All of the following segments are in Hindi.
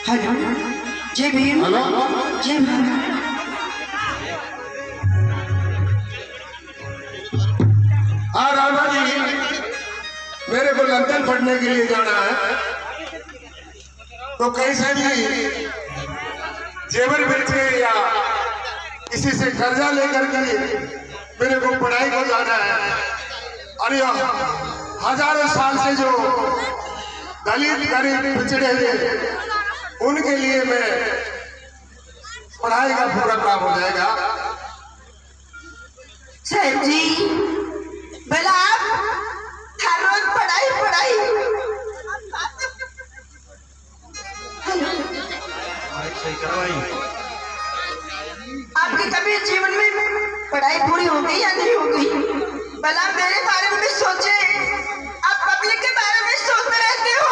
हेलो, जय भीम। हेलो, जय भीम। हाँ रामा जी, मेरे को लंदन पढ़ने के लिए जाना है, तो कहीं से भी जेवर बेच के या किसी से कर्जा लेकर के मेरे को पढ़ाई को जाना है। अरे हजारों साल से जो दलित गरीब पिछड़े हुए उनके लिए मैं पढ़ाई का पूरा काम हो जाएगा। साहब जी, भला आप हर रोज पढ़ाई पढ़ाई। आपकी कभी जीवन में पढ़ाई पूरी हो गई या नहीं हो गई? भला मेरे बारे में भी सोचे। आप पब्लिक के बारे में सोचते रहते हो।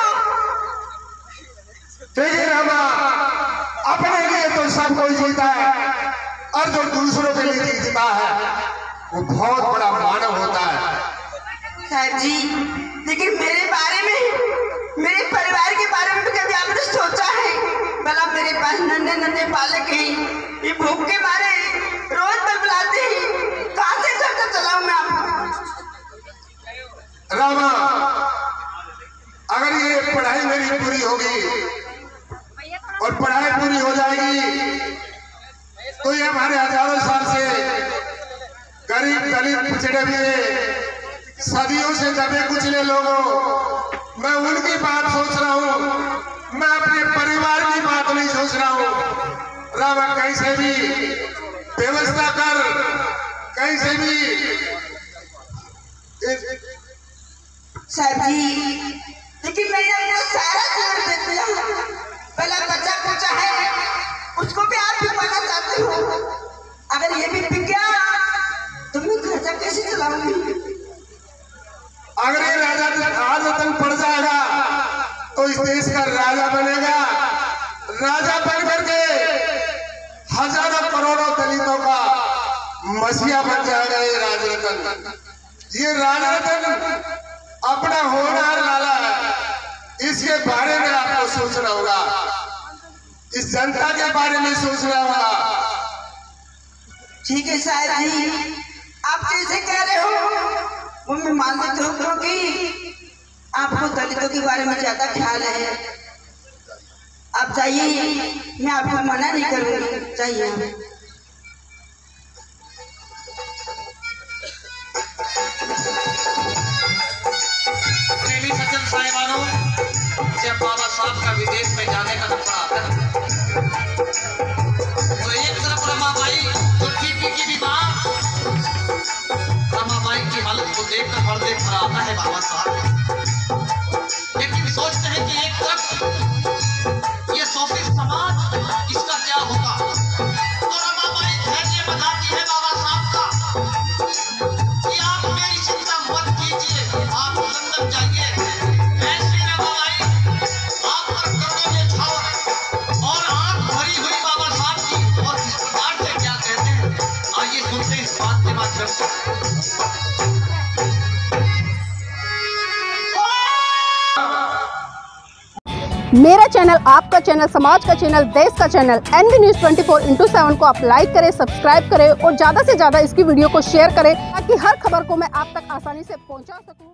देखिए रामा, अपने लिए तो सब कोई जीता है और जो दूसरों के लिए जीता है वो बहुत बड़ा मानव होता है। साहब जी, लेकिन मेरे बारे में, मेरे परिवार के बारे में भी कभी आपने सोचा है? भला मेरे पास नन्हे नन्हे बालक हैं, ये भूख के मारे रोज बलबलाते हैं। कहाँ से खर्चा चलाऊं मैं आपको? रामा, अगर ये पढ़ाई मेरी पूरी होगी और पढ़ाई पूरी हो जाएगी तो ये हमारे हजारों साल से गरीब दलित पिछड़े हुए सदियों से दबे कुचले लोगों, मैं उनकी बात सोच रहा हूँ, मैं अपने परिवार की बात नहीं सोच रहा हूँ। रामा, कहीं से भी व्यवस्था कर, कहीं से भी। साहब जी, लेकिन मैंने अपना सारा जीवन दे दिया। पहला बच्चा पूछा है, उसको भी आप भी पाना चाहते हो। अगर ये भी बिक गया तो मैं खर्चा कैसे चलाऊंगी? अगर ये राजा आदतन पड़ जाएगा तो इस देश का राजा बनेगा। राजा बन करके हजारों करोड़ों दलितों का मसीहा बन जाएगा ये राजरतन। ये राजरतन अपना होनहार लाला है, इसके बारे में आपको सोचना होगा, इस जनता के बारे में सोचना होगा। ठीक है साहब जी, आप जैसे कह रहे हो वो मैं मान लेती हूँ, क्योंकि आपको दलितों के बारे में ज्यादा ख्याल है। आप चाहिए, मैं आपको मना नहीं करूँगी, चाहिए। सज्जन साहिबानों, जब बाबा साहब का विदेश में जाने का नंबर आता है तो एक तरफ रमाबाई जो टीपी की बीमार, रमाबाई की हालत को देखकर पर्दे पर आता है बाबा साहब। लेकिन सोचते हैं कि एक तरफ ये शोषित समाज, इसका क्या होगा? तो रमाबाई धैर्य बताती है बाबा साहब का कि आप मेरी चिंता मत कीजिए, आप लंदन जाइए। मेरा चैनल, आपका चैनल, समाज का चैनल, देश का चैनल NV News 24/7 को आप लाइक करें, सब्सक्राइब करें और ज़्यादा से ज़्यादा इसकी वीडियो को शेयर करें ताकि हर खबर को मैं आप तक आसानी से पहुंचा सकूं।